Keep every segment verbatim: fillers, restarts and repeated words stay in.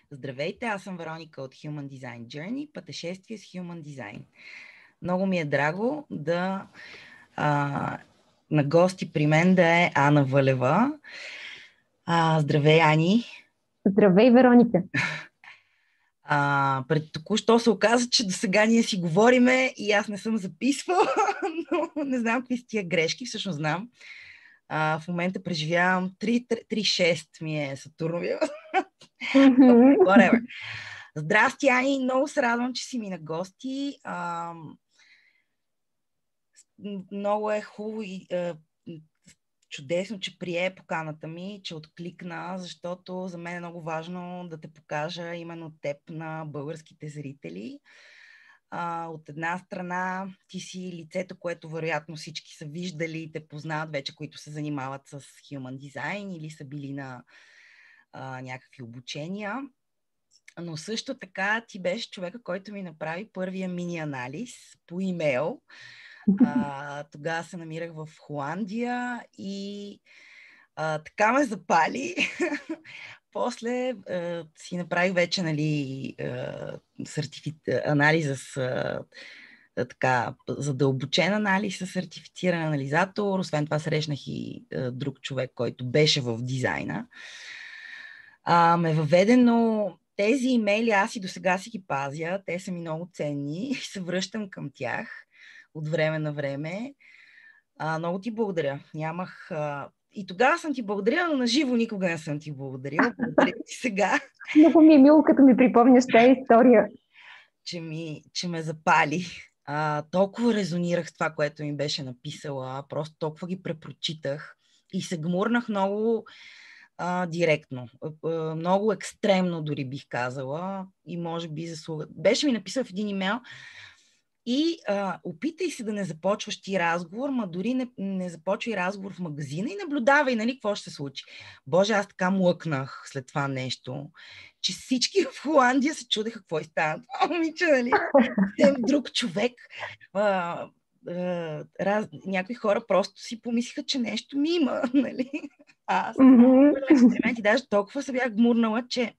Здравейте, аз съм Вероника от Human Design Journey, пътешествие с Human Design. Много ми е драго да а, на гости при мен да е Ана Вълева. А, здравей, Ани! Здравей, Вероника! А, пред току-що се оказа, че до сега ние си говориме и аз не съм записвала, но не знам какви са тия грешки, всъщност знам. А, в момента преживявам три шест ми е Сатурновия. Mm-hmm. Здрасти, Ани! Много се радвам, че си ми на гости. А, много е хубаво и а, чудесно, че прие поканата ми, че откликна, защото за мен е много важно да те покажа именно теб на българските зрители. А, от една страна ти си лицето, което вероятно всички са виждали и те познават вече, които се занимават с Human Design или са били на а, някакви обучения. Но също така ти беше човека, който ми направи първия мини-анализ по имейл. А, тогава се намирах в Холандия и а, така ме запали. После а, си направих вече, нали, а, сертифи... анализа с а, така, задълбочен анализ с сертифициран анализатор. Освен това срещнах и а, друг човек, който беше в дизайна. А, ме въведено тези имейли, аз и до сега си ги пазя, те са ми много ценни и се връщам към тях от време на време. А, много ти благодаря. Нямах... А... И тогава съм ти благодарила, но на живо никога не съм ти благодарила. Благодаря ти сега. Много ми е мило, като ми припомняш тази история. Че, ми, че ме запали. А, толкова резонирах с това, което ми беше написала. Просто толкова ги препрочитах и се гмурнах много а, директно. А, много екстремно дори бих казала. И може би заслуга. Беше ми написал в един имейл: и а, опитай се да не започваш ти разговор, ма дори не, не започвай разговор в магазина и наблюдавай, нали, какво ще се случи. Боже, аз така млъкнах след това нещо, че всички в Холандия се чудеха какво и стана. Това момиче, нали, тем друг човек. А, а, раз, някои хора просто си помислиха, че нещо ми има, нали. Аз Mm-hmm. експерименти, даже толкова се бях гмурнала, че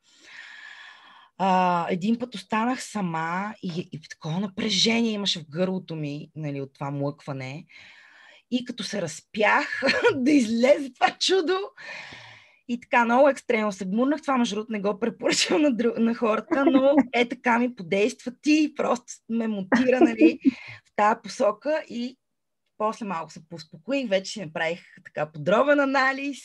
Uh, един път останах сама и, и такова напрежение имаше в гърлото ми, нали, от това млъкване. И като се разпях да излезе това чудо, и така много екстремно се гмурнах. Това, между другото, не го препоръчвам на, дру... на хората, но е така ми подейства ти, просто ме мотира, нали, в тази посока и после малко се поуспокоих, вече си направих така подробен анализ,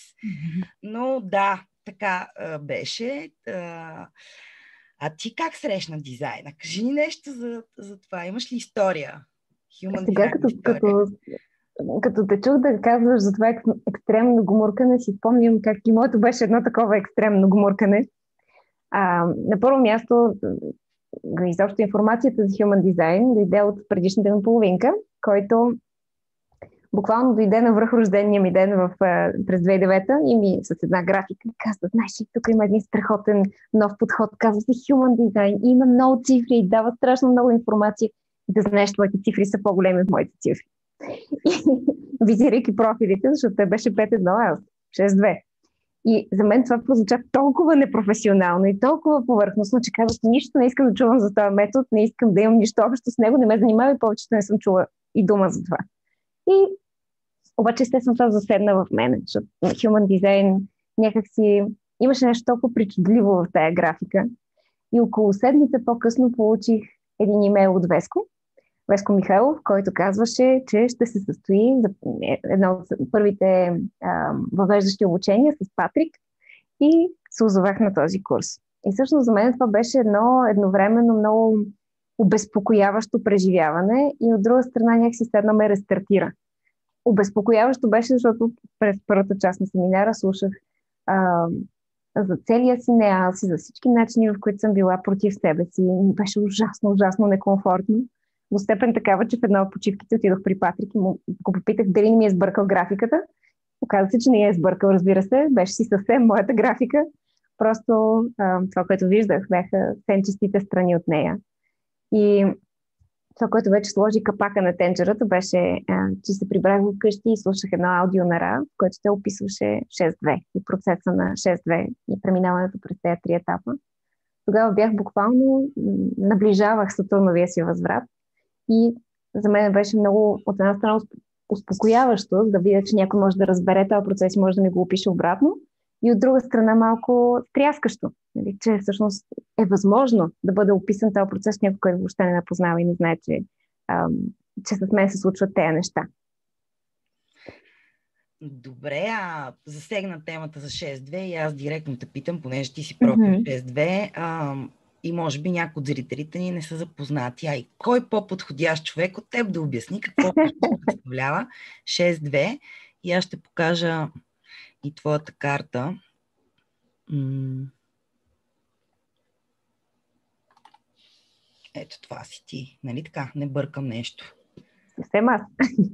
но да, така а, беше. А, А ти как срещна дизайна? Кажи ни нещо за, за това. Имаш ли история? Human Сега, Design като, история. като, като те чух да казваш за това екстремно гумуркане, си спомням как и моето беше едно такова екстремно гумуркане. А, на първо място, изобщо информацията за Human Design дойде от предишната ми половинка, който буквално дойде на връх рождения ми ден в, през две хиляди и девета и ми с една графика казва: знаеш ли, тук има един страхотен нов подход, казва се Human Design, и има много цифри и дава страшно много информация. И да знаеш, твоите цифри са по-големи от моите цифри. И визирайки профилите, защото те беше пет едно, аз шест две. И за мен това прозвуча толкова непрофесионално и толкова повърхностно, че казах: нищо не искам да чувам за този метод, не искам да имам нищо общо с него, не ме занимава и повечето не съм чула и дума за това. И обаче, естествено, това заседна в мен, защото Human Design някакси имаше нещо толкова причудливо в тая графика. И около седмица по-късно получих един имейл от Веско, Веско Михайлов, който казваше, че ще се състои за едно от първите а, въвеждащи обучения с Патрик, и се озовах на този курс. И всъщност за мен това беше едно едновременно много обезпокояващо преживяване и от друга страна някакси седна ме рестартира. Обезпокояващо беше, защото през първата част на семинара слушах а, за целия си неаз и за всички начини, в които съм била против себе си. Ми беше ужасно, ужасно некомфортно. До степен такава, че в една от почивките отидох при Патрик и му го попитах дали не ми е сбъркал графиката. Оказа се, че не е сбъркал, разбира се. Беше си съвсем моята графика. Просто а, това, което виждах, бяха сенчестите страни от нея. И това, което вече сложи капака на тенджерата, беше, а, че се прибрах вкъщи и слушах едно аудио на Ра, в което те описваше шест две и процеса на шест две и преминаването през тези три етапа. тогава бях буквално, наближавах Сатурновия си възврат и за мен беше много, от една страна, успокояващо да видя, че някой може да разбере този процес и може да ми го опише обратно, и от друга страна малко тряскащо, нали, че всъщност е възможно да бъде описан този процес, някой, който въобще не напознава и не знае, че, ам, че с мен се случват тези неща. Добре, а засегна темата за шест две и аз директно те питам, понеже ти си профил mm-hmm. шест две а, и може би някои от зрителите ни не са запознати. А и кой по-подходящ човек от теб да обясни какво представлява шест две? И аз ще покажа и твоята карта. М- Ето това си ти. Нали така? Не бъркам нещо. Съвсем аз.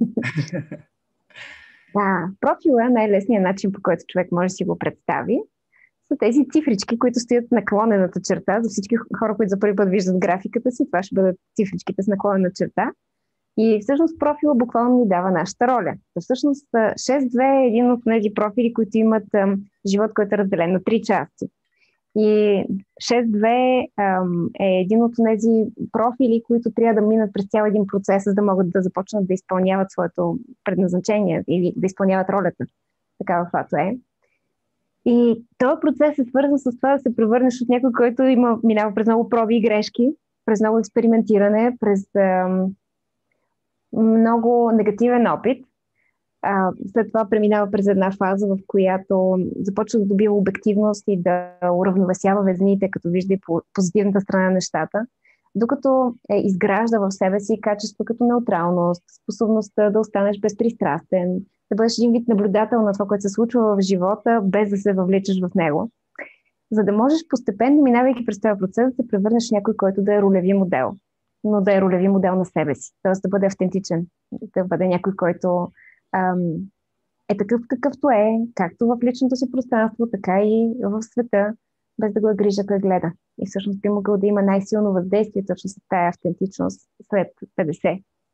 Да, профила е най-лесният начин, по който човек може да си го представи. Са тези цифрички, които стоят наклонената черта. За всички хора, които за първи път виждат графиката си, това ще бъдат цифричките с наклонена черта. И всъщност профила буквално ни дава нашата роля. Всъщност шест две е един от тези профили, които имат ам, живот, който е разделен на три части. И шест две ам, е един от тези профили, които трябва да минат през цял един процес, за да могат да започнат да изпълняват своето предназначение или да изпълняват ролята, такава каквато е. И този процес е свързан с това да се превърнеш от някой, който има, минава през много проби и грешки, през много експериментиране, през ам, много негативен опит. А, след това преминава през една фаза, в която започва да добива обективност и да уравновесява везните, като вижда и по позитивната страна на нещата, докато е, изгражда в себе си качество като неутралност, способността да останеш безпристрастен, да бъдеш един вид наблюдател на това, което се случва в живота, без да се въвличаш в него, за да можеш постепенно, минавайки през този процес, да се превърнеш в някой, който да е ролеви модел, но да е ролеви модел на себе си, т.е. да бъде автентичен, да бъде някой, който ам, е такъв какъвто е, както в личното си пространство, така и в света, без да го е грижа да гледа. И всъщност би могъл да има най-силно въздействие точно с тая автентичност след петдесет.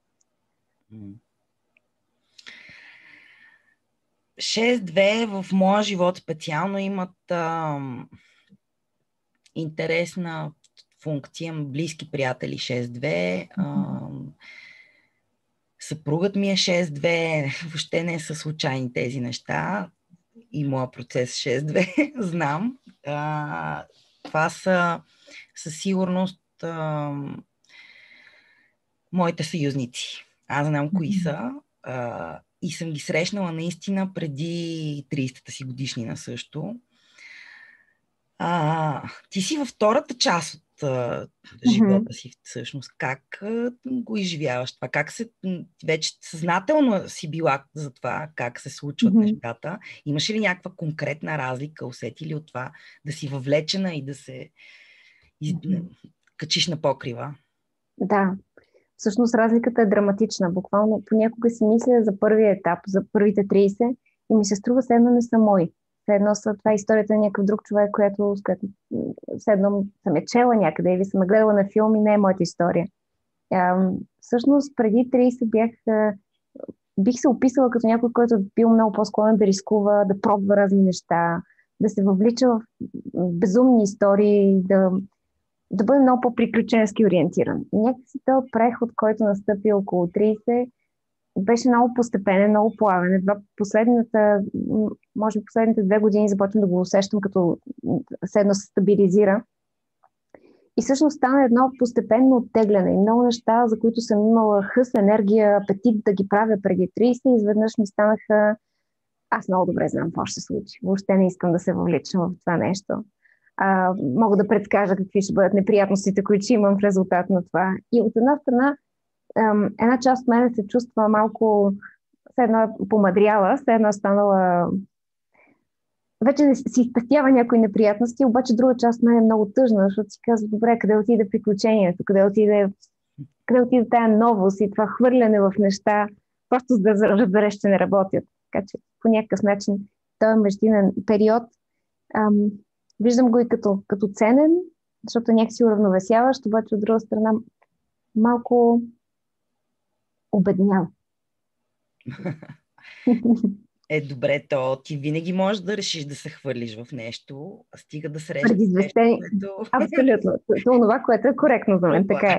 шест две в моя живот специално имат ам, интересна функция, близки приятели шест две. Ам, съпругът ми е шест две, въобще не са случайни тези неща. И моя процес шест две, знам. А, това са със сигурност а, моите съюзници. Аз знам кои са а, и съм ги срещнала наистина преди тридесетата си годишнина също. А, ти си във втората част от а, живота си всъщност. Как а, го изживяваш това? Как се, вече съзнателно си била за това, как се случват mm-hmm. нещата? Имаш ли някаква конкретна разлика, усети ли от това да си въвлечена и да се из... mm-hmm. качиш на покрива? Да, всъщност разликата е драматична. Буквално понякога си мисля за първия етап, за първите тридесет и ми се струва, все едно не са мои. Все едно са, това е историята на някакъв друг човек, която, с която все едно съм е чела някъде или съм гледала на филм и не е моята история. А, всъщност преди тридесет бях, а, бих се описала като някой, който е бил много по-склонен да рискува, да пробва разни неща, да се въвлича в безумни истории, да, да бъде много по-приключенски ориентиран. И някакси този преход, който настъпи около тридесет, беше много постепенен, много плавен. Едва последната, може би последните две години започвам да го усещам като седно се стабилизира. И всъщност стана едно постепенно оттегляне. И много неща, за които съм имала хъс, енергия, апетит да ги правя преди тридесет, изведнъж ми станаха... Аз много добре знам какво ще се случи. Въобще не искам да се въвличам в това нещо. А, мога да предскажа какви ще бъдат неприятностите, които ще имам в резултат на това. И от една страна, една част от мен се чувства малко все едно е помадряла, все едно е станала... Вече си изпестява някои неприятности, обаче друга част от мен е много тъжна, защото си казва, добре, къде отиде приключението, къде отиде, къде отиде тая новост и това хвърляне в неща, просто за да разбереш, че не работят. Така че по някакъв начин този междинен период ам, виждам го и като, като ценен, защото някакси уравновесяващ, обаче от друга страна малко обеднял. Е, добре, то ти винаги можеш да решиш да се хвърлиш в нещо, а стига да срещнеш нещо, Предизвестени. което... Абсолютно. Това, което е коректно за мен, Това така е. е.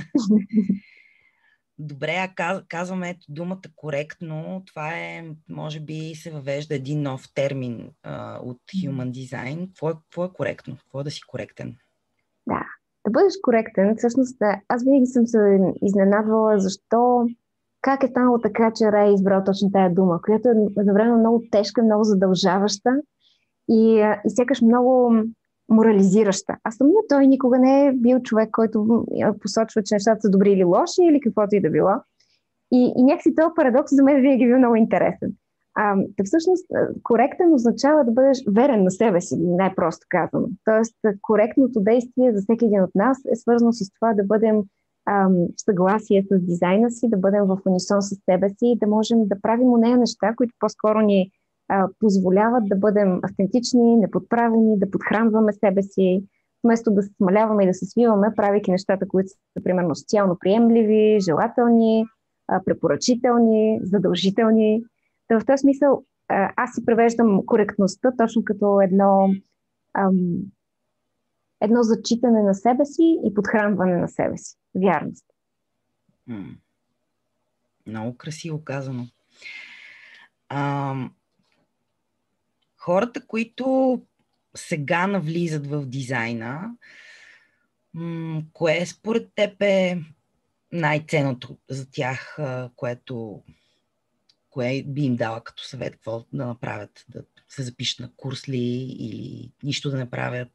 Добре, а каз, казваме ето думата коректно. Това е, може би, се въвежда един нов термин а, от Human Design. Какво е, какво е коректно? Какво е да си коректен? Да, да бъдеш коректен. Всъщност, да, аз винаги съм се изненадвала защо, как е станало така, че Рай е избрал точно тая дума, която е едновременно много тежка, много задължаваща и, а, и сякаш много морализираща. А самият той никога не е бил човек, който а, посочва, че нещата са добри или лоши, или каквото и да било. И, и някакси този парадокс за мен винаги е бил много интересен. А, да всъщност, коректен означава да бъдеш верен на себе си, най-просто казано. Тоест, коректното действие за всеки един от нас е свързано с това да бъдем ам, в съгласие с дизайна си, да бъдем в унисон с себе си и да можем да правим онея неща, които по-скоро ни а, позволяват да бъдем автентични, неподправени, да подхранваме себе си, вместо да се смаляваме и да се свиваме, правейки нещата, които са, примерно, социално приемливи, желателни, а, препоръчителни, задължителни. Та в този смисъл аз си превеждам коректността точно като едно, ам, едно зачитане на себе си и подхранване на себе си. Вярност. М. Много красиво казано. Ам, хората, които сега навлизат в дизайна, м- кое според теб е най-ценното за тях, което кое би им дала като съвет, какво да направят, да се запишат на курс ли или нищо да не правят?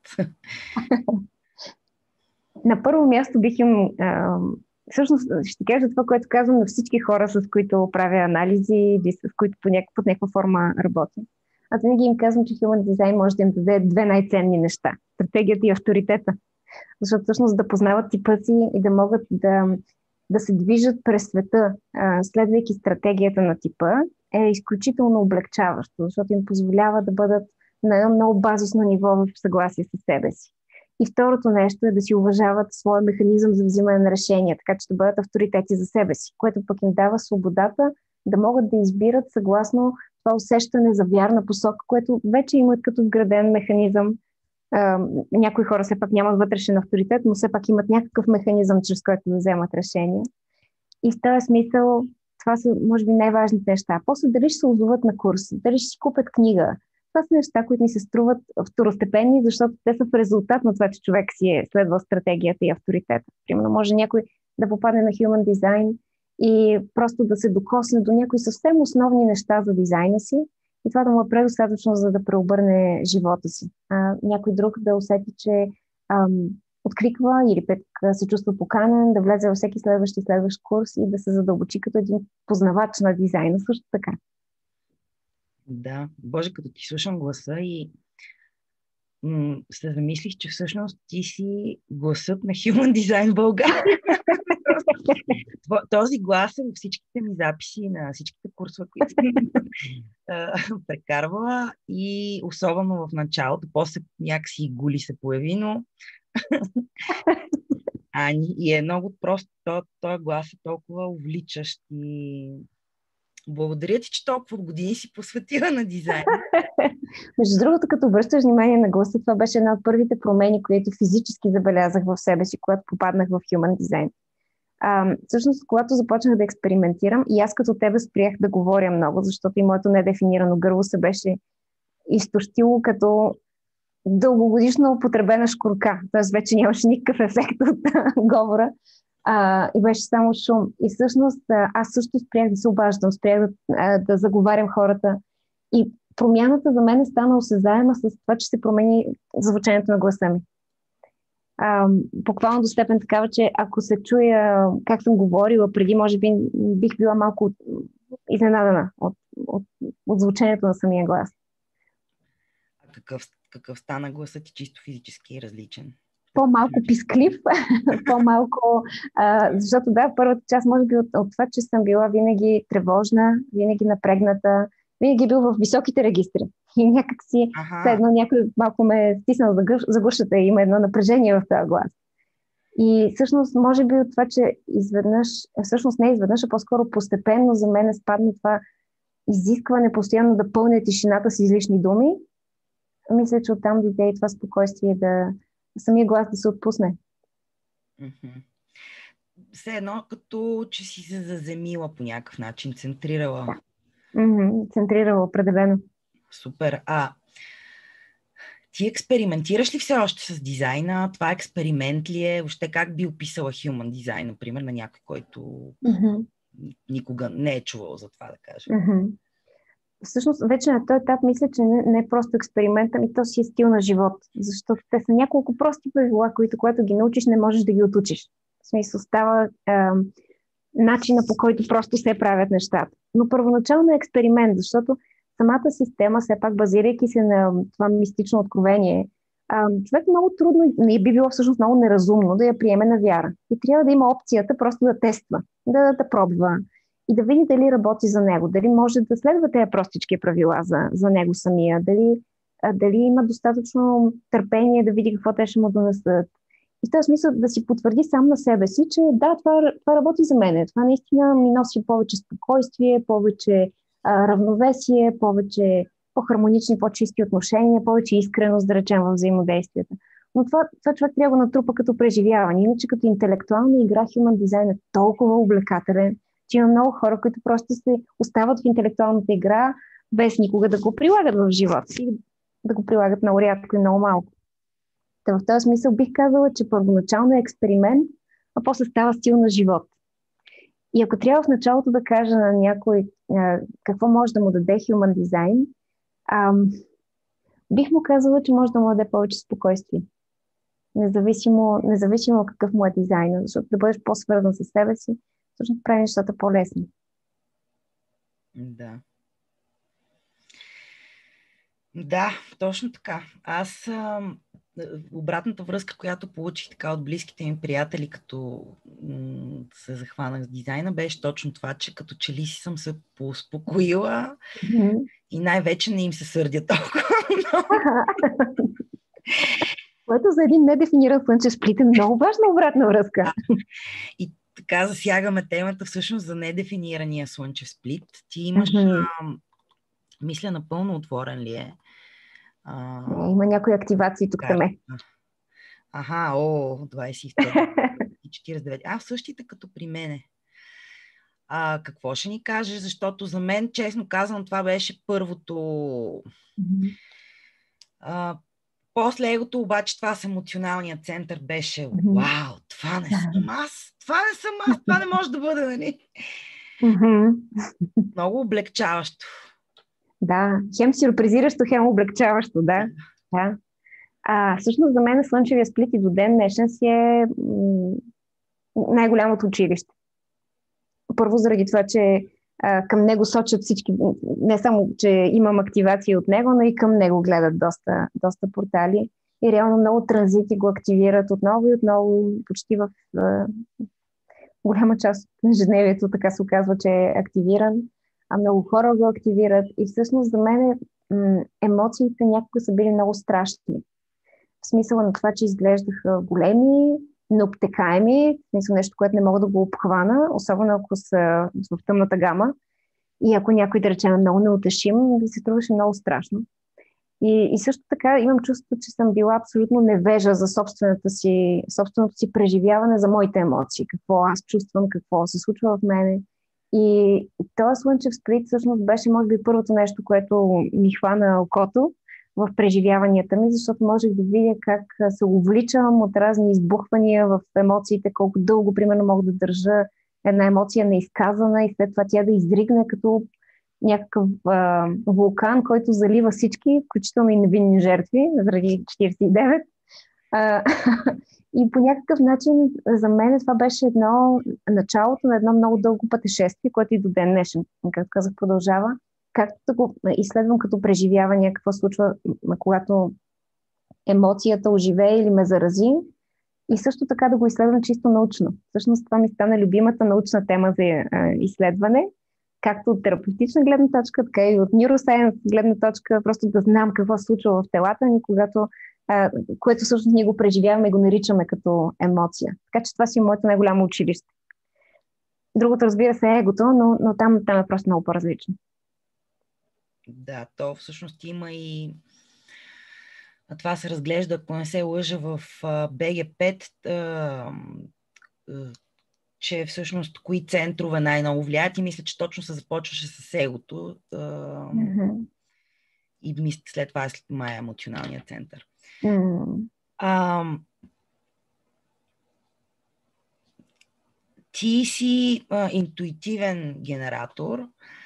На първо място бих им... А, всъщност ще кажа това, което казвам на всички хора, с които правя анализи или с които по някаква, под някаква форма работя. Аз винаги им казвам, че Human Design може да им даде две най-ценни неща. Стратегията и авторитета. Защото всъщност да познават типа си и да могат да, да се движат през света, а, следвайки стратегията на типа, е изключително облегчаващо, защото им позволява да бъдат на едно много базисно ниво в съгласие с себе си. И второто нещо е да си уважават своя механизъм за взимане на решения, така че да бъдат авторитети за себе си, което пък им дава свободата да могат да избират съгласно това усещане за вярна посока, което вече имат като вграден механизъм. Uh, някои хора все пак нямат вътрешен авторитет, но все пак имат някакъв механизъм, чрез който да вземат решение. И в този смисъл това са, може би, най-важните неща. После дали ще се озоват на курс, дали ще си купят книга. Това са неща, които ни се струват второстепенни, защото те са в резултат на това, че човек си е следвал стратегията и авторитета. Примерно може някой да попадне на Human Design и просто да се докосне до някои съвсем основни неща за дизайна си, и това да му е предостатъчно, за да преобърне живота си. А, някой друг да усети, че ам, откликва или пък се чувства поканен да влезе във всеки следващ и следващ курс и да се задълбочи като един познавач на дизайна също така. Да, Боже, като ти слушам гласа и м- се замислих, че всъщност ти си гласът на Human Design България. Този глас е във всичките ми записи на всичките курсове, които съм прекарвала и особено в началото. После някакси Гули се появи, но Ани и е много просто. Този глас е толкова увличащ и благодаря ти, че толкова години си посветила на дизайн. Между другото, като обръщаш внимание на гласа, това беше една от първите промени, които физически забелязах в себе си, когато попаднах в Human Design. А, всъщност, когато започнах да експериментирам, и аз като тебе спрях да говоря много, защото и моето недефинирано гърло се беше изтощило като дългогодишно употребена шкурка. Тоест вече нямаше никакъв ефект от говора. А, и беше само шум. И всъщност аз също спрях да се обаждам, спрях да, да заговарям хората. И промяната за мен е стана осезаема с това, че се промени звучението на гласа ми. А, буквално до степен такава, че ако се чуя как съм говорила преди, може би бих била малко изненадана от, от, от звучението на самия глас. А какъв, какъв стана гласът ти чисто физически различен? По-малко писклив, по-малко, а, защото да, първата част може би от, от това, че съм била винаги тревожна, винаги напрегната, винаги бил в високите регистри. И някак си, ага. едно някой малко ме е стиснал за гушата и има едно напрежение в този глас. И всъщност, може би от това, че изведнъж, всъщност не изведнъж, а по-скоро постепенно за мен е спадна това изискване постоянно да пълня тишината с излишни думи, мисля, че оттам дойде и това спокойствие да самия глас да се отпусне. Mm-hmm. Все едно като че си се заземила по някакъв начин, центрирала. Да. Mm-hmm. Центрирала, определено. Супер. А ти експериментираш ли все още с дизайна? Това експеримент ли е? Въобще как би описала human design, например, на някой, който mm-hmm. никога не е чувал за това, да кажем? Mm-hmm. Всъщност, вече на този етап мисля, че не, не е просто експеримент, ами то си е стил на живот. Защото те са няколко прости правила, които когато ги научиш, не можеш да ги отучиш. В смисъл става е, начина, по който просто се правят нещата. Но първоначално е експеримент, защото самата система, все пак базирайки се на това мистично откровение, а, човек много трудно, не би било всъщност много неразумно да я приеме на вяра. И трябва да има опцията просто да тества, да, да пробва и да види дали работи за него, дали може да следва тези простички правила за, за него самия, дали, а, дали има достатъчно търпение да види какво те ще му донесат. И в този смисъл да си потвърди сам на себе си, че да, това, това работи за мен. Това наистина ми носи повече спокойствие, повече а, равновесие, повече по-хармонични, по-чисти отношения, повече искреност, да речем, в взаимодействията. Но това, това човек трябва да го натрупа като преживяване. Иначе като интелектуална игра Human Design е толкова увлекателен, че има много хора, които просто се остават в интелектуалната игра, без никога да го прилагат в живота си, да го прилагат много рядко и много малко. Та в този смисъл бих казала, че първоначално е експеримент, а после става стил на живот. И ако трябва в началото да кажа на някой а, какво може да му даде Human Design, а, бих му казала, че може да му даде повече спокойствие. Независимо, независимо какъв му е дизайнът, защото да бъдеш по-свързан със себе си, всъщност прави нещата по-лесни. Да. Да, точно така. Аз а, обратната връзка, която получих така от близките ми приятели, като м- се захванах с дизайна, беше точно това, че като че ли си съм се поуспокоила mm-hmm. и най-вече не им се сърдя толкова много. Което за един недефиниран слънчев сплит е много важна обратна връзка. Да. И така засягаме темата всъщност за недефинирания слънчев сплит. Ти имаш, mm-hmm. а, мисля, напълно отворен ли е? А... Има някои активации тук там е. Аха, о, двайсет и втори и четирийсет и девети. А, същите като при мене. А, какво ще ни кажеш? Защото за мен, честно казвам, това беше първото... Mm-hmm. А, после егото, обаче това с емоционалния център беше mm-hmm. вау, това не съм аз, това не съм аз, това не може да бъде, нали? Mm-hmm. Много облегчаващо. Да, хем сюрпризиращо, хем облегчаващо, да. да. А, всъщност за мен слънчевия сплит и до ден днешен си е м- най-голямото училище. Първо заради това, че а, към него сочат всички, не само, че имам активации от него, но и към него гледат доста, доста портали. И реално много транзити го активират отново и отново, почти в а, голяма част от ежедневието, така се оказва, че е активиран. А много хора го активират и всъщност за мен м- емоциите някога са били много страшни. В смисъла на това, че изглеждаха големи, необтекаеми, в смисъл нещо, което не мога да го обхвана, особено ако са в тъмната гама. И ако някой, да речем, е много неутешим, би се струваше много страшно. И, и също така имам чувство, че съм била абсолютно невежа за собствената си, собственото си преживяване, за моите емоции. Какво аз чувствам, какво се случва в мене. И този слънчев сплит всъщност беше, може би, първото нещо, което ми хвана окото в преживяванията ми, защото можех да видя как се увличам от разни избухвания в емоциите, колко дълго, примерно, мога да държа една емоция неизказана и след това тя да изригне като някакъв а, вулкан, който залива всички, включително и невинни жертви, заради четирийсет и девет. А, и по някакъв начин за мен това беше едно началото на едно много дълго пътешествие, което и до ден днешен, както казах, продължава. Както да го изследвам като преживяване, какво случва, когато емоцията оживее или ме зарази, и също така да го изследвам чисто научно. Всъщност това ми стана любимата научна тема за а, изследване, както от терапевтична гледна точка, така и от neuroscience гледна точка, просто да знам какво се случва в телата ни, когато, а, което всъщност ние го преживяваме и го наричаме като емоция. Така че това си е моето най-голямо училище. Другото, разбира се, е егото, но, но там, там е просто много по-различно. Да, то всъщност има и а това се разглежда, ако не се лъжа, в Б Г пет, че всъщност кои центрове най-много влияят и мисля, че точно се започваше с егото Mm-hmm. и мисля, след това е след мая емоционалния център. Mm-hmm. А, ти си а, интуитивен генератор,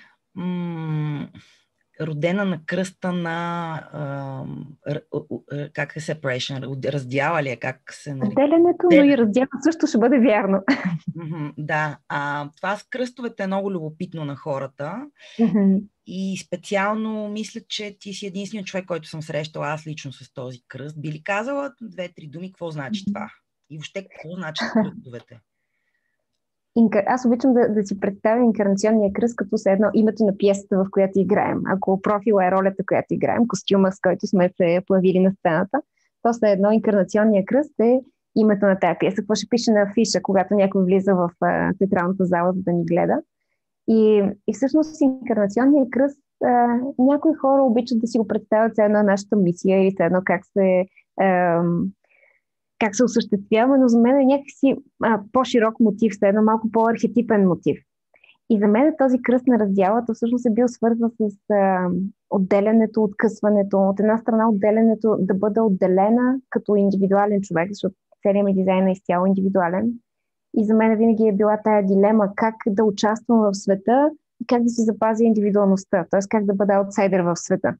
м- родена на кръста на а, как е separation, раздяла ли е, как се нарича? Отделянето, но и раздяла също ще бъде вярно. Mm-hmm, да, а, това с кръстовете е много любопитно на хората. Mm-hmm. И специално мисля, че ти си единственият човек, който съм срещала аз лично с този кръст. Би ли казала две-три думи, какво значи това? И въобще какво значат кръстовете? Инка... Аз обичам да, да си представя инкарнационния кръст като се едно името на пиесата, в която играем. Ако профила е ролята, която играем, костюма, с който сме се появили на сцената, то след едно инкарнационния кръст е името на тая пиеса. Какво ще пише на афиша, когато някой влиза в а, театралната зала, за да ни гледа. И, и всъщност инкарнационния кръст, а, някои хора обичат да си го представят все едно нашата мисия или все едно как се... А, как се осъществява, но за мен е някакси а, по-широк мотив, все едно малко по-архетипен мотив. И за мен този кръст на раздялата всъщност е бил свързан с а, отделянето, откъсването. От една страна отделянето да бъда отделена като индивидуален човек, защото целият ми дизайн е изцяло индивидуален. И за мен винаги е била тая дилема как да участвам в света и как да си запазя индивидуалността, т.е. как да бъда аутсайдер в света.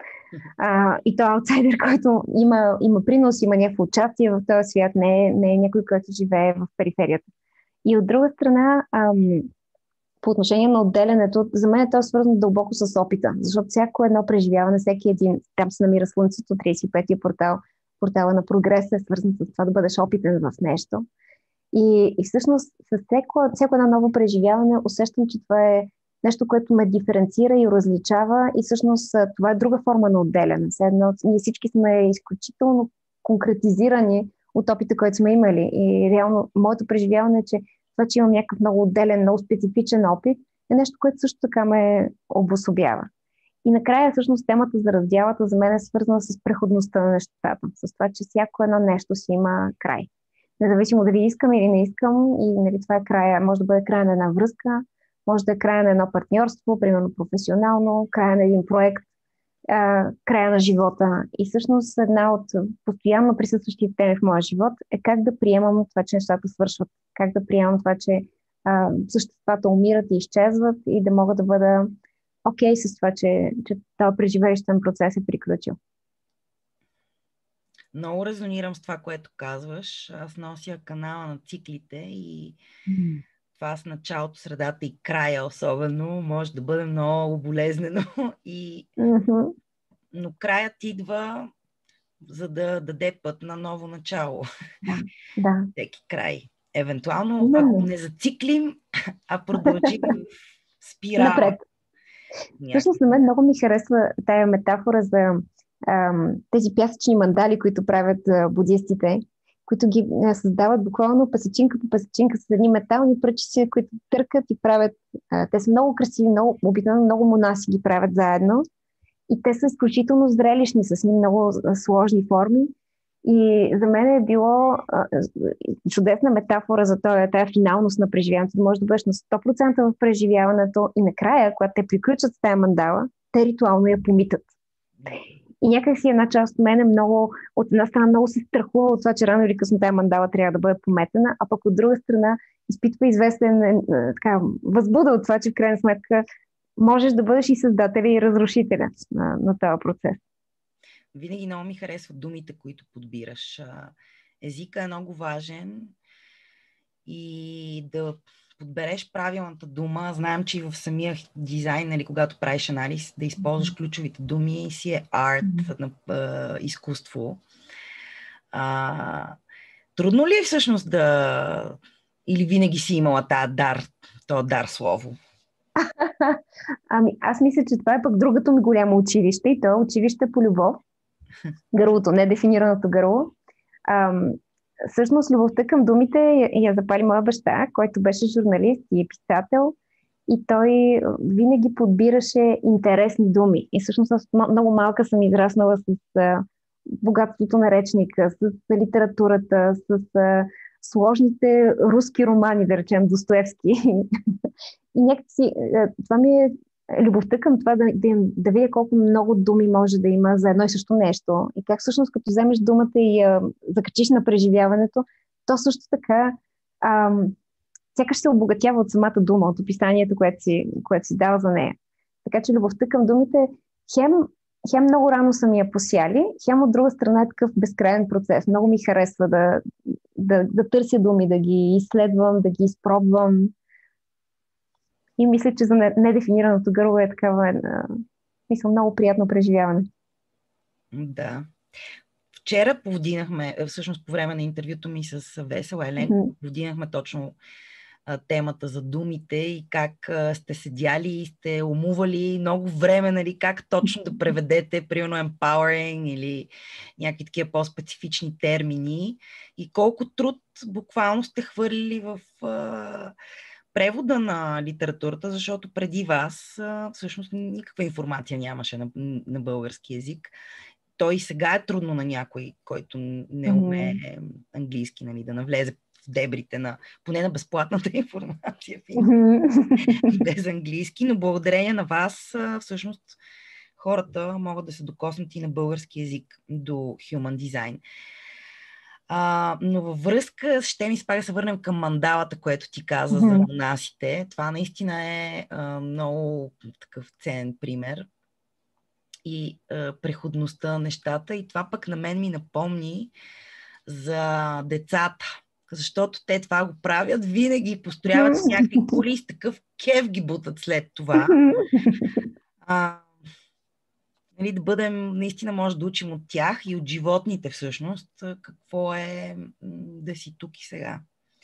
А, и то аутсайдер, който има, има принос, има някакво участие в този свят, не е, не е някой, който живее в периферията. И от друга страна, ам, по отношение на отделянето, за мен е то свързано дълбоко с опита, защото всяко едно преживяване, всеки един, там се намира Слънцето, тридесет и петия портал, портала на прогреса е свързан с това да бъдеш опитен в нещо. И, и всъщност с всяко, всяко едно ново преживяване усещам, че това е нещо, което ме диференцира и различава и всъщност това е друга форма на отделяне. Едно, ние всички сме изключително конкретизирани от опита, който сме имали. И реално моето преживяване е, че това, че имам някакъв много отделен, много специфичен опит, е нещо, което също така ме обособява. И накрая всъщност темата за раздялата за мен е свързана с преходността на нещата. С това, че всяко едно нещо си има край. Независимо дали искам или не искам, и нали, това е края, може да бъде края на една връзка, може да е края на едно партньорство, примерно професионално, края на един проект, а, края на живота. И всъщност една от постоянно присъстващите теми в моя живот е как да приемам това, че нещата свършват, как да приемам това, че а, съществата умират и изчезват и да мога да бъда окей okay с това, че, че този преживеещен процес е приключил. Много резонирам с това, което казваш. Аз нося канала на циклите и mm. това с началото, средата и края особено може да бъде много болезнено. И... Mm-hmm. Но краят идва, за да даде път на ново начало. Да, да. Всеки край. Евентуално, Mm-hmm. ако не зациклим, а продължим спирала. Напред. Всъщност на мен много ми харесва тая метафора за ам, тези пясъчни мандали, които правят а, будистите, които ги а, създават буквално песечинка по песечинка с едни метални пръчици, които търкат и правят. А, те са много красиви, много, обикновено много монаси ги правят заедно и те са изключително зрелищни, с много а, сложни форми. И за мен е било а, чудесна метафора за това, тая финалност на преживяването. Да може да бъдеш на сто процента в преживяването и накрая, когато те приключат с тая мандала, те ритуално я помитат. И някак си една част от мен е много, от една страна много се страхува от това, че рано или късно тая мандала трябва да бъде пометена, а пък от друга страна изпитва известен така, възбуда от това, че в крайна сметка можеш да бъдеш и създателя и разрушителя на, на този процес. Винаги много ми харесват думите, които подбираш. Езика е много важен и да подбереш правилната дума. Знаем, че и в самия дизайн, нали, когато правиш анализ, да използваш ключовите думи, си е арт, на изкуство. А, трудно ли е всъщност да... Или винаги си имала тази дар, този дар слово? Ами, аз мисля, че това е пък другото ми голямо училище и то е училище по любов. Гърлото, недефинираното гърло. Ам, всъщност, любовта към думите я, я запали моя баща, който беше журналист и писател. и той винаги подбираше интересни думи. И всъщност аз много малка съм израснала с а, богатството на речника, с литературата, с а, сложните руски романи, да речем, Достоевски. И някакси това ми е любовта към това да, да, да видя колко много думи може да има за едно и също нещо. И как всъщност като вземеш думата и я закачиш на преживяването, то също така ам, сякаш се обогатява от самата дума, от описанието, което си, което си дал за нея. Така че любовта към думите хем, хем много рано са ми я посяли, хем от друга страна е такъв безкрайен процес. Много ми харесва да, да, да търся думи, да ги изследвам, да ги изпробвам. И мисля, че за недефинираното гърло е такава една, мисля, много приятно преживяване. Да. Вчера повдигнахме, всъщност по време на интервюто ми с Весела Еленко, mm-hmm. повдигнахме точно а, темата за думите и как а, сте седяли и сте умували много време, нали, как точно да преведете, примерно empowering или някакви такива по-специфични термини и колко труд буквално сте хвърлили в а, превода на литературата, защото преди вас а, всъщност никаква информация нямаше на, на български език. Той сега е трудно на някой, който не умее mm-hmm. английски, нали, да навлезе в дебрите на, поне на безплатната информация mm-hmm. без английски, но благодарение на вас всъщност хората могат да се докоснат и на български език до Human Design. А, но във връзка, ще ми спага да се върнем към мандалата, което ти каза mm-hmm. за монасите. Това наистина е а, много такъв ценен пример и а, преходността на нещата. И това пък на мен ми напомни за децата. Защото те това го правят, винаги построяват с някакви коли, с такъв кеф ги бутат след това. А, нали, да бъдем, наистина може да учим от тях и от животните всъщност, какво е да си тук и сега.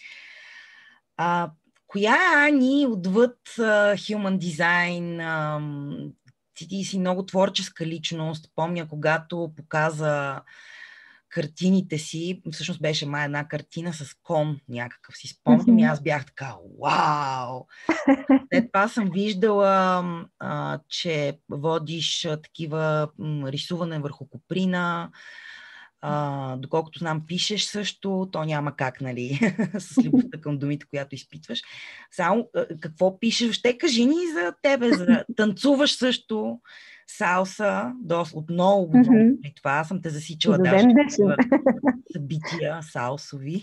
А, коя е, Ани, отвъд uh, Human Design, uh, ти, ти си много творческа личност, помня когато показа картините си, всъщност беше май една картина с кон някакъв, си спомням, mm-hmm. и аз бях така, вау! След това съм виждала, а, че водиш а, такива м, рисуване върху коприна, а, доколкото знам, пишеш също, то няма как, нали, с любовта към думите, която изпитваш. Само а, какво пишеш? Въобще кажи ни за тебе, за танцуваш също, салса, доста, от много години mm-hmm. при това съм те засичала до даже в събития салсови.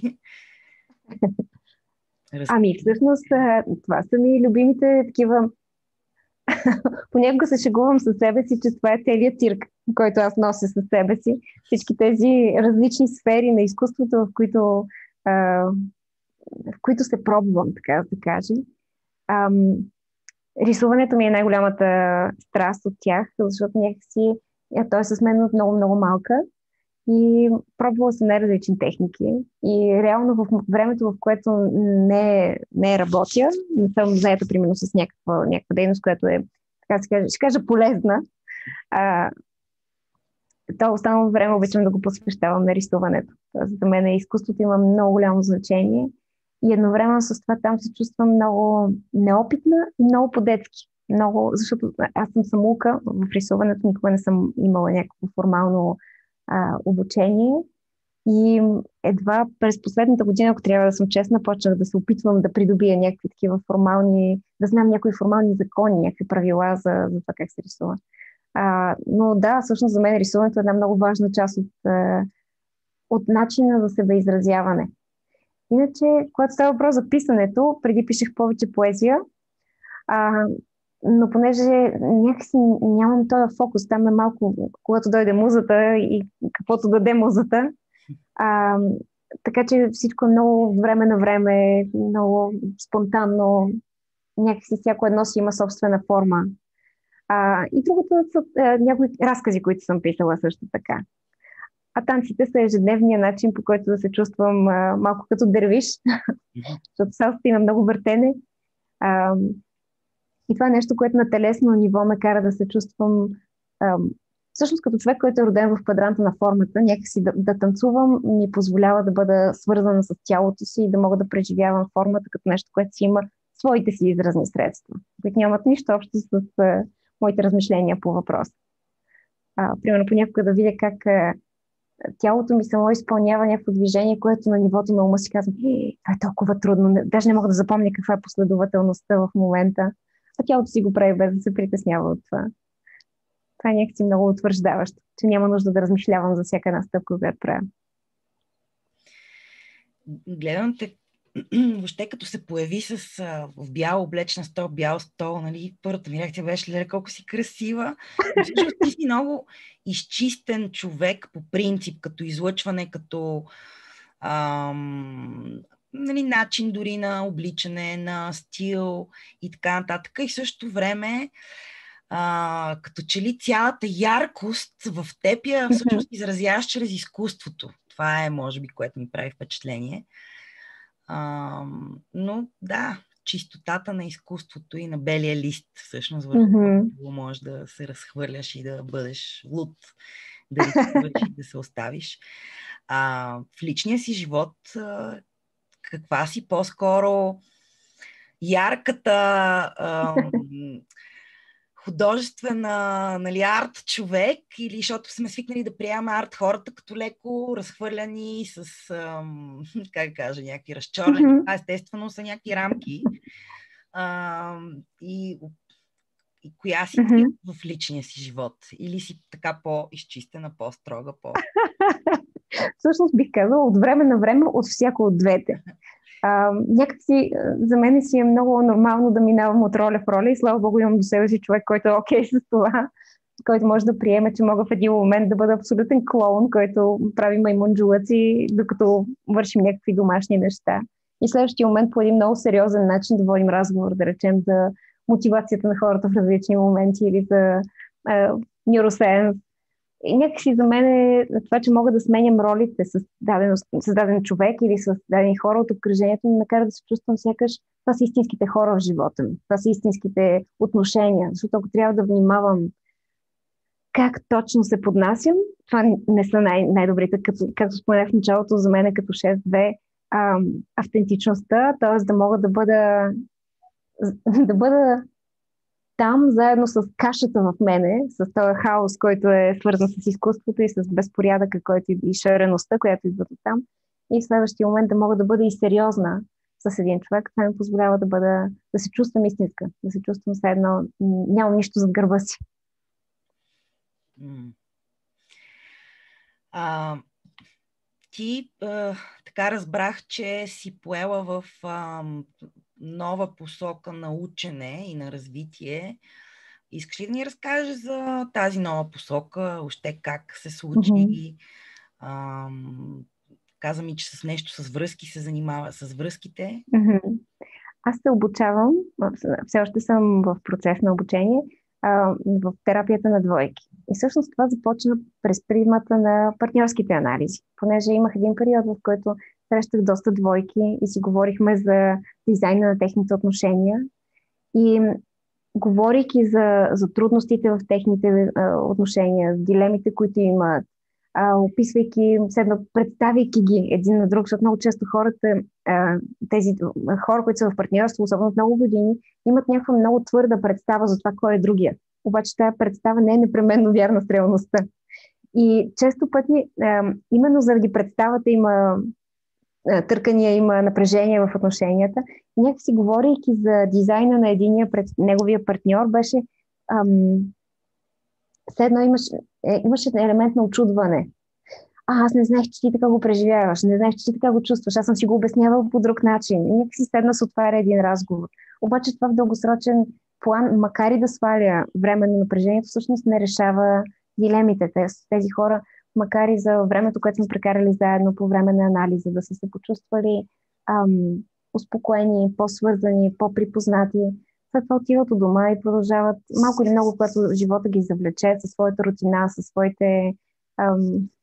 Раз... Ами, всъщност, това са ми любимите такива. Понякога се шегувам със себе си, че това е целият цирк, който аз нося със себе си. Всички тези различни сфери на изкуството, в които, а, в които се пробвам, така да се каже. Ам, рисуването ми е най-голямата страст от тях, защото някакси той е с мен от много-много малка. И пробвала съм най-различни техники. И реално в времето, в което не, не работя, не съм заета примерно с някаква, някаква дейност, която е, така се каже, ще кажа полезна, а, то останало време обичам да го посвещавам на рисуването. За мен изкуството има много голямо значение и едновременно с това там се чувствам много неопитна и много по-детски. Много, защото аз съм самouка в рисуването, никога не съм имала някакво формално А, обучение и едва през последната година, ако трябва да съм честна, почнах да се опитвам да придобия някакви такива формални, да знам някои формални закони, някакви правила за, за това как се рисува. А, но да, всъщност за мен рисуването е една много важна част от, от начина за себеизразяване. Иначе, когато става въпрос за писането, преди пишех повече поезия, а, но понеже някакси нямам този фокус, там е малко, когато дойде музата и каквото даде музата. А, така че всичко е много време на време, много спонтанно, някакси всяко едно си има собствена форма. А, и другото са а, някои разкази, които съм писала също така. А танците са ежедневния начин, по който да се чувствам а, малко като дервиш, защото салсата има много въртене. А, И това е нещо, което на телесно ниво ме кара да се чувствам ам, всъщност като човек, който е роден в квадранта на формата, някакси да, да танцувам ми позволява да бъда свързана с тялото си и да мога да преживявам формата като нещо, което си има своите си изразни средства, които нямат нищо общо с а, моите размишления по въпроса. А, примерно понякога да видя как а, тялото ми само изпълнява някакво движение, което на нивото на ума си казвам, това е толкова трудно, не, даже не мога да запомня каква е последователността в момента, а тялото си го прави без да се притеснява от това. Това е някакси много утвърждаващо, че няма нужда да размишлявам за всяка една стъпка, която правя. Гледам те въобще като се появи с а, в бял облечен стол, бял стол, нали, първата ми реакция беше, леле, колко си красива. Но всъщност ти си много изчистен човек по принцип, като излъчване, като ам, нали, начин дори на обличане, на стил и така нататък. И в същото време а, като че ли цялата яркост в теб я всъщност изразяваш чрез изкуството. Това е, може би, което ми прави впечатление. А, но да, чистотата на изкуството и на белия лист, всъщност, върху Mm-hmm. който можеш да се разхвърляш и да бъдеш луд, да рискуваш и да се оставиш. А, в личния си живот а, каква си по-скоро ярката а, художествена, нали, арт човек, или защото сме свикнали да приемаме арт хората като леко разхвърляни с, ам, как кажа, някакви разчорени. Mm-hmm. Това естествено са някакви рамки. Ам, и, и коя си Mm-hmm. ти в личния си живот? Или си така по-изчистена, по-строга, по... Всъщност бих казала от време на време от всяко от двете. А, някакси за мен си е много нормално да минавам от роля в роля и слава богу имам до себе си човек, който е окей с това, който може да приеме, че мога в един момент да бъда абсолютен клоун, който прави маймунджулъци, докато вършим някакви домашни неща. И следващия момент по един много сериозен начин да водим разговор, да речем, за мотивацията на хората в различни моменти или за нейросайенс. И някакси за мен е това, че мога да сменям ролите с даден, с даден човек или с дадени хора от обкръжението, ми накара да се чувствам сякаш това са истинските хора в живота ми. Това са истинските отношения. Защото ако трябва да внимавам как точно се поднасям, това не са най- най-добрите. Като, както споменах в началото, за мен е като шест две а, автентичността, т.е. да мога да бъда да бъда там, заедно с кашата в мене, с този хаос, който е свързан с изкуството и с безпорядъка, който и шареността, която идва от там. И в следващия момент да мога да бъда и сериозна с един човек, това ми позволява да бъда, да се чувствам истинска, да се чувствам все едно, нямам нищо зад гърба си. А, ти а, така разбрах, че си поела в а, нова посока на учене и на развитие. Искаш ли да ни разкажеш за тази нова посока, още как се случи? Mm-hmm. А, каза ми, че с нещо с връзки се занимава, с връзките. Mm-hmm. Аз се обучавам, все още съм в процес на обучение, а, в терапията на двойки. И всъщност това започна през призмата на партньорските анализи, понеже имах един период, в който срещах доста двойки и си говорихме за дизайна на техните отношения. И говорейки за, за трудностите в техните а, отношения, дилемите, които имат, а, описвайки, седно, представяйки ги един на друг, защото много често хората, а, тези хора, които са в партньорство, особено от много години, имат някаква много твърда представа за това, кой е другия. Обаче тази представа не е непременно вярна с реалността. И често пъти, а, именно заради представата има търкания, има напрежение в отношенията. Някакси говорейки за дизайна на единия пред неговия партньор, беше ам, все едно имаше, е, имаше елемент на очудване. А, аз не знаех, че ти така го преживяваш, не знаех, че ти така го чувстваш, аз съм си го обяснявал по друг начин. И някакси седна се отваря един разговор. Обаче това в дългосрочен план, макар и да сваля време на напрежението, всъщност не решава дилемите. Тези хора, макар и за времето, което сме прекарали заедно по време на анализа, да са се почувствали ам, успокоени, по-свързани, по-припознати, след това отиват от дома и продължават малко или много, когато живота ги завлече със своята рутина, със своите, ам,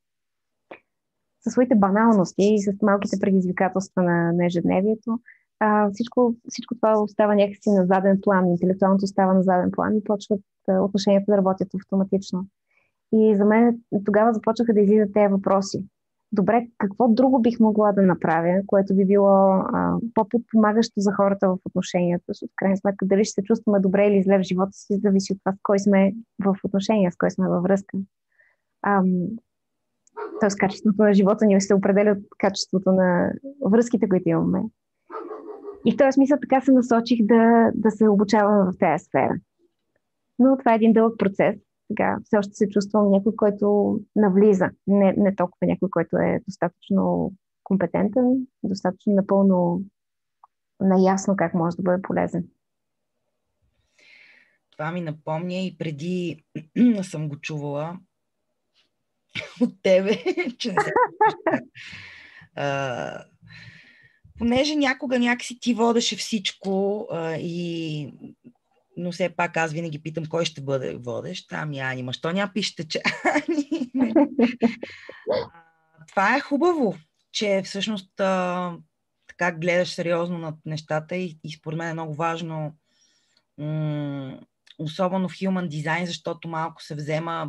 със своите баналности и с малките предизвикателства на, на ежедневието. А, всичко, всичко това остава някакси на заден план, интелектуалното остава на заден план и почват а, отношенията да работят автоматично. И за мен тогава започнаха да излизат тези въпроси. добре, какво друго бих могла да направя, което би било а, по-подпомагащо за хората в отношенията. Защото в крайна сметка дали ще се чувстваме добре или зле в живота си, зависи от това с кой сме в отношения, с кой сме във връзка. Ам, Тоест качеството на живота ни се определя от качеството на връзките, които имаме. И в този смисъл така се насочих да, да се обучавам в тази сфера. Но това е един дълъг процес. Сега все още се чувствам някой, който навлиза. Не, не толкова някой, който е достатъчно компетентен, достатъчно напълно наясно как може да бъде полезен. Това ми напомня и преди съм го чувала от тебе, че не се а, понеже някога някакси ти водеше всичко а, и но все пак аз винаги питам кой ще бъде водещ. Ами Ани, ма що няма пишете, че Ани? Това е хубаво, че всъщност а, така гледаш сериозно над нещата и, и според мен е много важно, м- особено в Human Design, защото малко се взема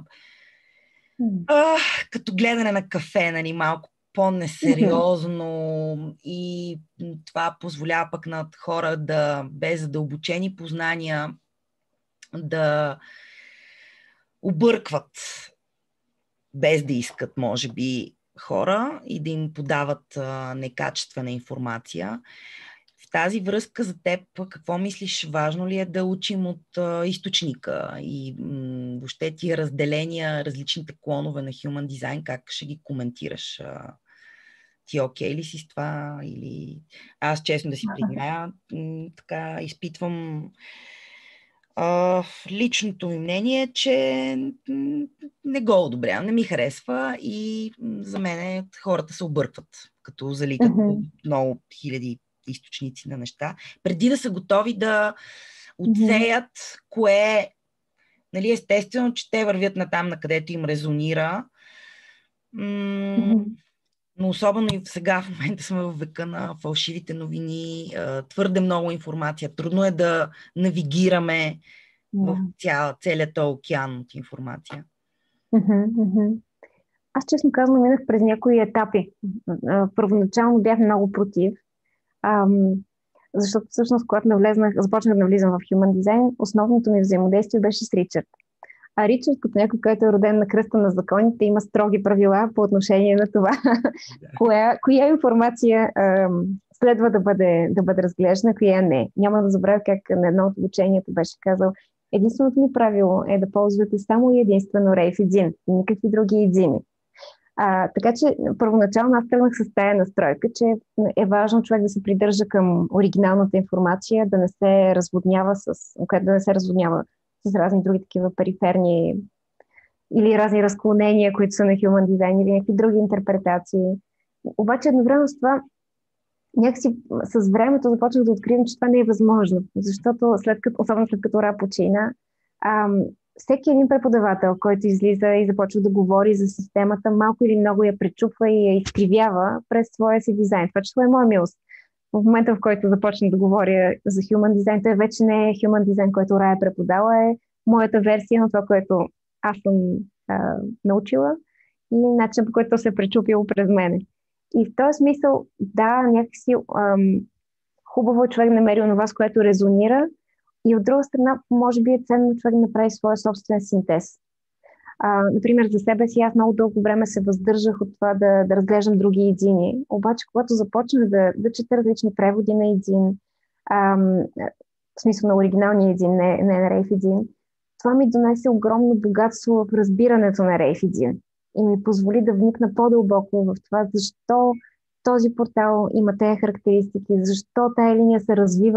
а, като гледане на кафе, нали, малко по-несериозно и това позволява пък на хора да без задълбочени познания да объркват без да искат, може би, хора и да им подават а, некачествена информация. В тази връзка за теб, какво мислиш, важно ли е да учим от а, източника и м- въобще тия разделения, различните клонове на Human Design, как ще ги коментираш? А, ти окей ли си с това? Или аз, честно да си призная, м- така изпитвам Uh, личното ми мнение е, че не го одобрявам, не ми харесва и за мен хората се объркват, като залитат Mm-hmm. много хиляди източници на неща, преди да са готови да отсеят mm-hmm. кое, нали, естествено, че те вървят натам, на където им резонира. М- mm-hmm. Но особено и сега в момента сме в века на фалшивите новини, твърде много информация, трудно е да навигираме в цял, целият този океан от информация. Mm-hmm, mm-hmm. Аз честно казвам минах през някои етапи. Първоначално бях много против, ам, защото всъщност когато навлезнах, започнах да влизам в Human Design, основното ми взаимодействие беше с Ричард. А Ричард, като някой, който е роден на кръста на законите, има строги правила по отношение на това, коя, коя информация ам, следва да бъде, да бъде разглеждана, коя не. Няма да забравя как на едно от обучението беше казал: единственото ми правило е да ползвате само и единствено Рейф Един, и никакви други едини. А, така че първоначално аз тръгнах с тая настройка, че е важно човек да се придържа към оригиналната информация, да не се разводнява с, да не се разводнява с разни други такива периферни или разни разклонения, които са на Human Design или някакви други интерпретации. Обаче едновременно с това някакси с времето започнах да откривам, че това не е възможно, защото след като, особено след като Ра почина, ам, всеки един преподавател, който излиза и започва да говори за системата, малко или много я пречупва и я изкривява през своя си дизайн. Това число е моя милост. В момента, в който започна да говоря за Human Design, той вече не е Human Design, който Рая е преподала, е моята версия на това, което аз съм а, научила и начин, по който се е пречупило през мене. И в този смисъл, да, някакси ам, хубаво е човек да намери онова, с което резонира, и от друга страна, може би е ценно човек да направи своя собствен синтез. А, например, за себе си аз много дълго време се въздържах от това да, да разглеждам други едини. Обаче, когато започнах да, да чета различни преводи на един, ам, в смисъл на оригиналния един, не, не на Рейф един, това ми донесе огромно богатство в разбирането на Рейф един и ми позволи да вникна по-дълбоко в това, защо този портал има тези характеристики, защо тая линия се развива,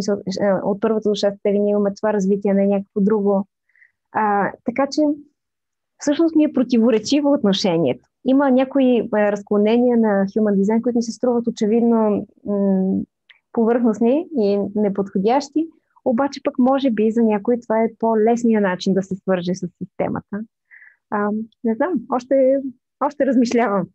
от първата до шестата линия имаме това развитие на някакво друго. А, така че всъщност ми е противоречиво отношението. Има някои разклонения на Human Design, които ми се струват очевидно м- повърхностни и неподходящи, обаче пък може би за някой това е по-лесният начин да се свърже с системата. А, не знам, още, още размишлявам.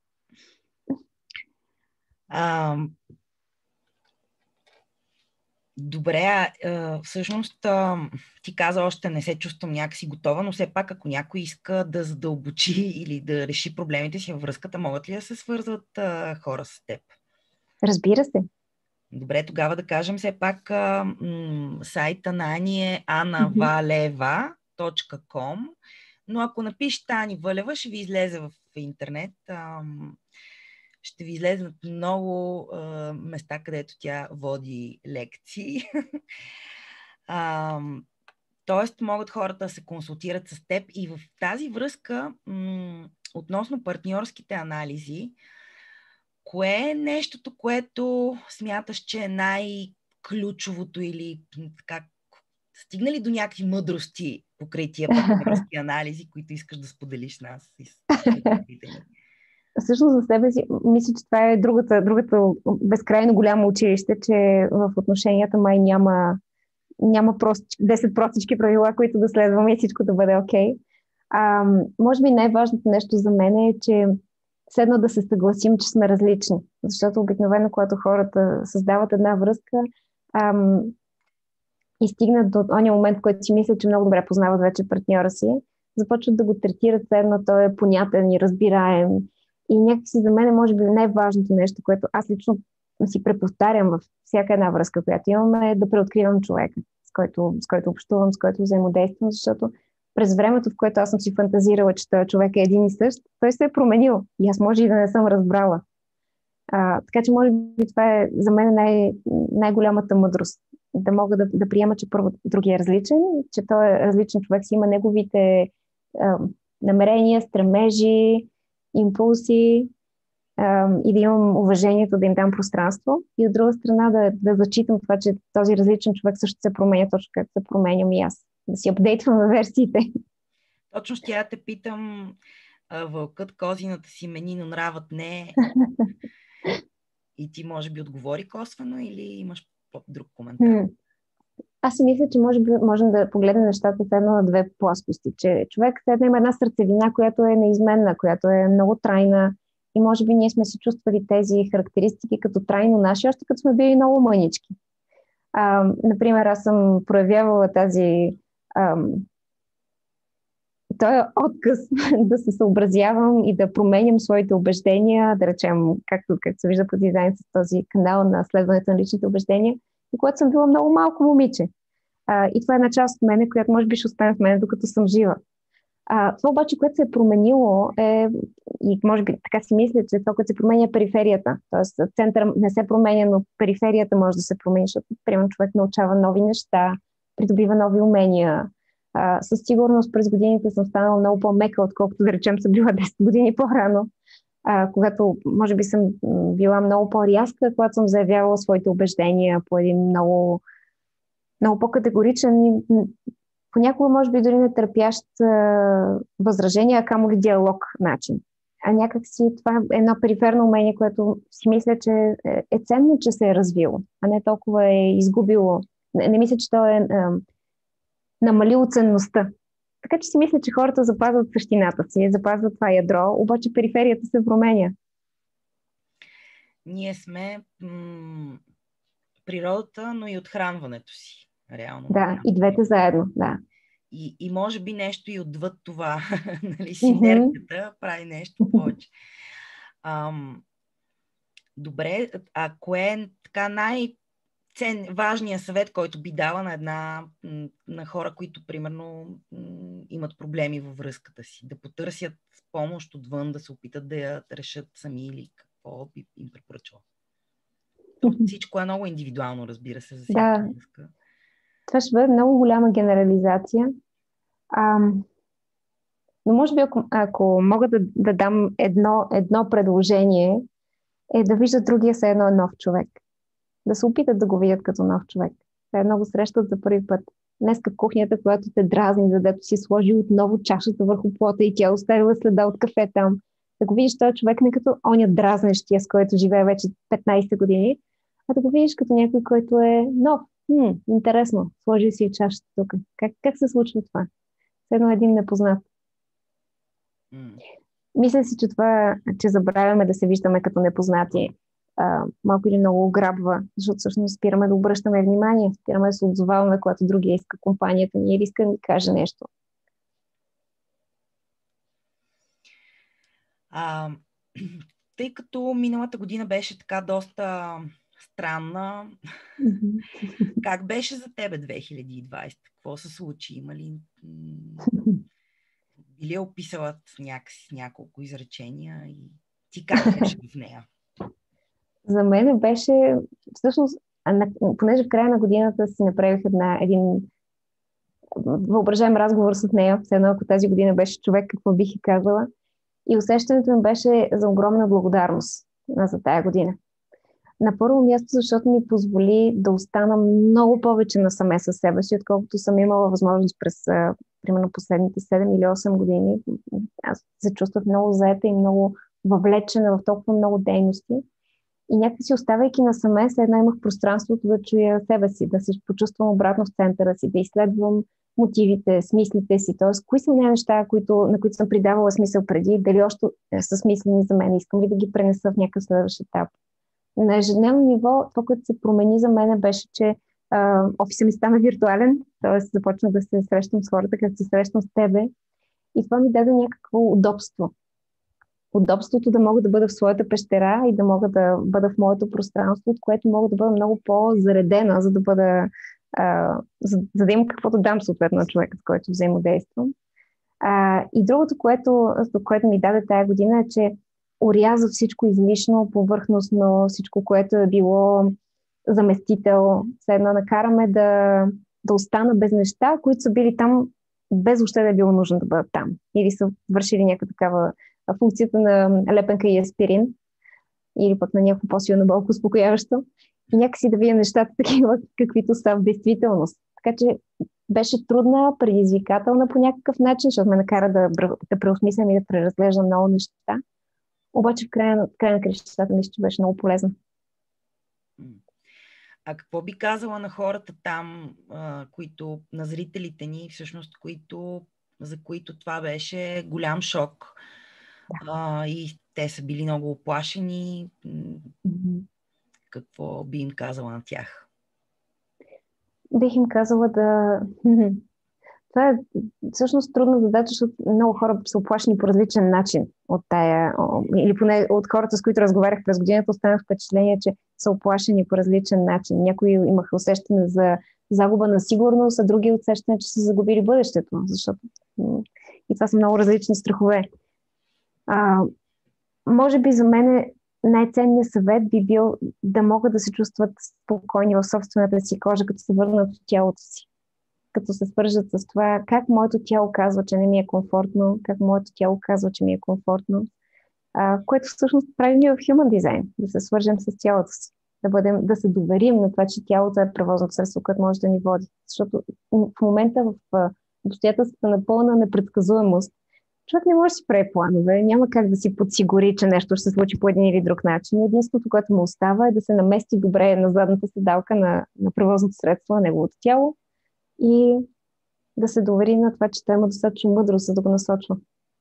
А, Добре, а, а, всъщност а, ти каза още не се чувствам някакси готова, но все пак ако някой иска да задълбочи или да реши проблемите си във връзката, могат ли да се свързват а, хора с теб? Разбира се. Добре, тогава да кажем все пак а, м- сайта на Ани е Мгм. anavaleva точка com, но ако напишете Ани Вълева, ще ви излезе в интернет. А, ще ви излезнат много а, места, където тя води лекции. а, тоест, могат хората да се консултират с теб и в тази връзка, м- относно партньорските анализи, кое е нещото, което смяташ, че е най-ключовото или как стигна ли до някакви мъдрости покрай тия партньорски анализи, които искаш да споделиш с нас и с слушателите ни? Всъщност за себе си, мисля, че това е другата, другата безкрайно голямо училище, че в отношенията май няма, няма простички, десет простички правила, които да следваме и всичко да бъде окей. Okay. А, може би най-важното нещо за мен е, че седно да се съгласим, че сме различни. Защото обикновено, когато хората създават една връзка ам, и стигнат до ония момент, в който си мислят, че много добре познават вече партньора си, започват да го третират седно, той е понятен и разбираем. И някакси за мен може би най-важното нещо, което аз лично си преповтарям във всяка една връзка, която имаме, е да преоткривам човека, с който, с който общувам, с който взаимодействам, защото през времето, в което аз съм си фантазирала, че този човек е един и същ, той се е променил и аз може и да не съм разбрала. А, така че може би това е за мен най- най-голямата мъдрост. Да мога да, да приема, че първо другия е различен, че той е различен човек, си има неговите а, намерения, стремежи, импулси, а, и да имам уважението да им дам пространство. И от друга страна да, да зачитам това, че този различен човек също се променя, точно както се променям и аз. Да си апдейтвам на версиите. Точно ще я те питам, а, вълкът козината си мени, но нравът не. И ти може би отговори косвено или имаш друг коментар? Аз си мисля, че може би можем да погледнем нещата с едно на две плоскости. Че човек седна има една сърцевина, която е неизменна, която е много трайна и може би ние сме си чувствали тези характеристики като трайно наши, още като сме били много мънички. А, например, аз съм проявявала тази ам, този отказ да се съобразявам и да променям своите убеждения, да речем, както, както се вижда по дизайн с този канал на следването на личните убеждения, и когато съм била много малко момиче. А, и това е една част от мене, която може би ще остане в мен, докато съм жива. А, това обаче, което се е променило е, и може би така си мисля, че това, което се променя е периферията. Тоест център не се променя, но периферията може да се промени, защото, примерно, човек научава нови неща, придобива нови умения. А, със сигурност през годините съм станала много по-мека, отколкото да речем съм била десет години по-рано. А, когато може би съм била много по-рязка, когато съм заявявала своите убеждения по един много, много по-категоричен и понякога може би дори не търпящ а, възражения, а камо ли диалог начин. А някакси това е едно периферно умение, което си мисля, че е, е ценно, че се е развило, а не толкова е изгубило. Не, не мисля, че то е а, намалило ценността. Така че си мисля, че хората запазват същината си, запазват това ядро, обаче периферията се променя. Ние сме м- природата, но и отхранването си. Реално. Да, и двете заедно, да. И, и може би нещо и отвъд това, нали, Mm-hmm. синергията прави нещо повече. Ам, добре, а кое е така най- цен, важният съвет, който би дала на една, на хора, които примерно имат проблеми във връзката си, да потърсят помощ отвън, да се опитат да я решат сами или какво би им препоръчала? Всичко е много индивидуално, разбира се, за всяка Да, връзка. това ще бъде много голяма генерализация. Ам, но може би ако, ако мога да, да дам едно, едно предложение, е да виждат другия се едно нов човек. Да се опитат да го видят като нов човек. Това е много срещат за първи път. Днеска кухнята, която те дразни, задето си сложи отново чашата върху плота и тя оставила следа от кафе там. Да го видиш този човек не като оня дразнещия, с който живее вече петнайсет години, а да го видиш като някой, който е нов. Хм, интересно, сложи си чашата тук. Как, как се случва това? Едно един непознат. Mm. Мисля си, че това, че забравяме да се виждаме като непознати, а, малко или много ограбва, защото всъщност спираме да обръщаме внимание, спираме да се отзоваваме, когато другия иска компанията ни или иска да ни каже нещо. А, тъй като миналата година беше така доста странна, Mm-hmm. как беше за тебе две хиляди и двадесета? Какво се случи? Има ли... Би ли описала някакси с няколко изречения и ти как беше в нея? За мен беше, всъщност, понеже в края на годината си направих една, един въображаем разговор с нея, все едно ако тази година беше човек, какво бих и казала. И усещането ми беше за огромна благодарност за тая година. На първо място, защото ми позволи да остана много повече насаме със себе си, отколкото съм имала възможност през, примерно, последните седем или осем години. Аз се чувствах много заета и много въвлечена в толкова много дейности. И някакси оставайки насаме, все едно имах пространството да чуя себе си, да се почувствам обратно в центъра си, да изследвам мотивите, смислите си, т.е. кои са неща, които, на които съм придавала смисъл преди, дали още са смислени за мен, искам ли да ги пренеса в някакъв следващ етап. На ежедневно ниво, това, което се промени за мен беше, че а, офисът ми стана виртуален, т.е. започнах да се срещам с хората, като се срещам с тебе. И това ми даде някакво удобство. Удобството да мога да бъда в своята пещера и да мога да бъда в моето пространство, от което мога да бъда много по-заредена, за да бъда, а, за, за да имам какво да дам съответно на човека, с който взаимодействам. А, и другото, което, което ми даде тая година е, че оряза всичко излишно, повърхностно, всичко, което е било заместител. Все едно накараме да, да остана без неща, които са били там без въобще да е било нужно да бъдат там. Или са вършили някаква такава функцията на лепенка и аспирин, или пък на някакво по-силно болко успокояващо. И някакси да видя нещата такива, каквито са в действителност. Така че беше трудна, предизвикателна по някакъв начин, защото ме накара да, да преосмислям и да преразглеждам много неща. Обаче в края, в края на крещата мисля, че беше много полезно. А какво би казала на хората там, които, на зрителите ни, всъщност, които, за които това беше голям шок? Да. А, и те са били много оплашени. Mm-hmm. Какво би им казала на тях? Бих им казала да... Това е всъщност трудна задача, защото много хора са оплашени по различен начин от тая, или поне от хората, с които разговарях през годината, останах впечатление, че са оплашени по различен начин. Някои имаха усещане за загуба на сигурност, а други усещане, че са загубили бъдещето, защото и това са много различни страхове. А, може би за мен най-ценният съвет би бил да могат да се чувстват спокойни в собствената си кожа, като се върнат от тялото си. Като се свържат с това как моето тяло казва, че не ми е комфортно, как моето тяло казва, че ми е комфортно, а, което всъщност правим и в Human Design, да се свържем с тялото си, да, бъдем, да се доверим на това, че тялото е превозното средство, което може да ни води. Защото в момента в обстоятелствата на пълна непредсказуемост, човек не може да си прави планове, няма как да си подсигури, че нещо ще се случи по един или друг начин. Единството, което му остава е да се намести добре на задната седалка на, на превозното средство, на неговото тяло, и да се довери на това, че той има достатъчно мъдрост, за да го насочва.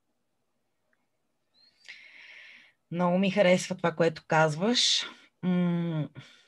Много ми харесва това, което казваш. М-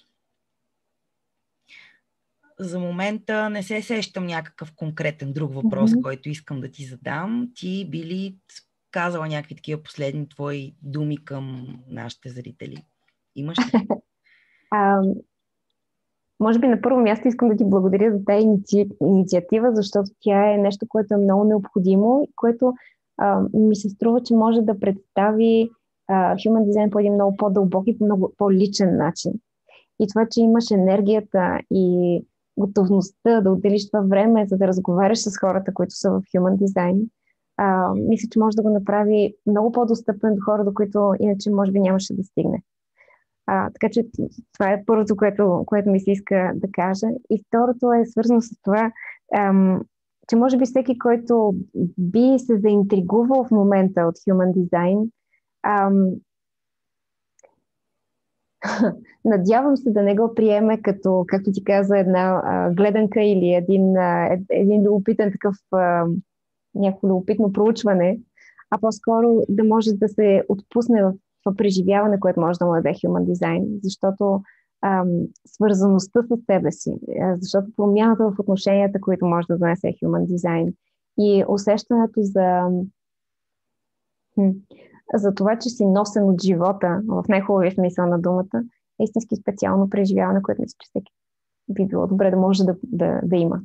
За момента не се сещам някакъв конкретен друг въпрос, mm-hmm. който искам да ти задам. Ти би ли казала някакви такива последни твои думи към нашите зрители? Имаш ли? а, може би на първо място искам да ти благодаря за тази иници... инициатива, защото тя е нещо, което е много необходимо и което а, ми се струва, че може да представи а, Human Design по един много по-дълбок и много по-личен начин. И това, че имаш енергията и готовността да отделиш това време, за да разговаряш с хората, които са в Human Design, а, мисля, че може да го направи много по-достъпен до хора, до които иначе може би нямаше да стигне. А, така че това е първото, което, което ми се иска да кажа. И второто е свързано с това, ам, че може би всеки, който би се заинтригувал в момента от Human Design, ам, надявам се да не го приеме като, както ти каза, една а, гледанка или един, а, един любопитен такъв а, някакво любопитно проучване, а по-скоро да може да се отпусне в това преживяване, което може да му даде Human Design, защото ам, свързаността с себе си, защото промяната в отношенията, които може да донесе Human Design и усещането за, за това, че си носен от живота, в най-хубавия смисъл на думата, е истински специално преживяване, което мисля, че всеки би било добре да може да, да, да има.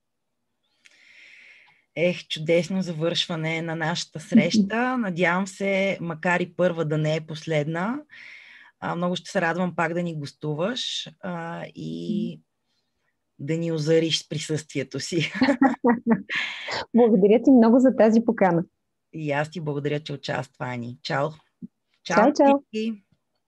Ех, чудесно завършване на нашата среща. Надявам се, макар и първа да не е последна. А, много ще се радвам пак да ни гостуваш а, и да ни озариш с присъствието си. Благодаря ти много за тази покана. И аз ти благодаря, че участва, Ани. Чао! Чао, чао! Всички!